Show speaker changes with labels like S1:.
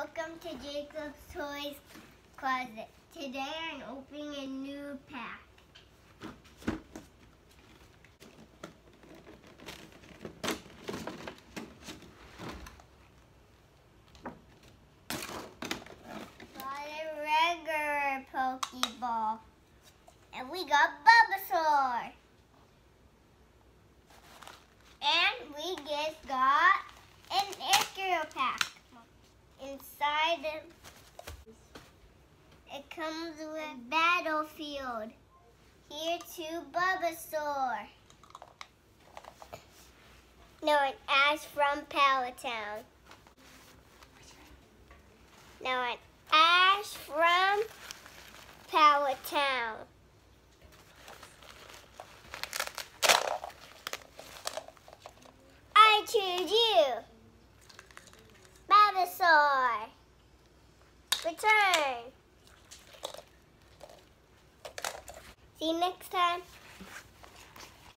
S1: Welcome to Jacob's Toys Closet. Today I'm opening a new pack. Got a regular Pokeball. And we got Bulbasaur. And we just got an extra pack. Inside it comes with Battlefield. Here to Bulbasaur. No, an Ash from Palatown. No, an Ash from Palatown. I choose you. Bulbasaur. Return. See you next time.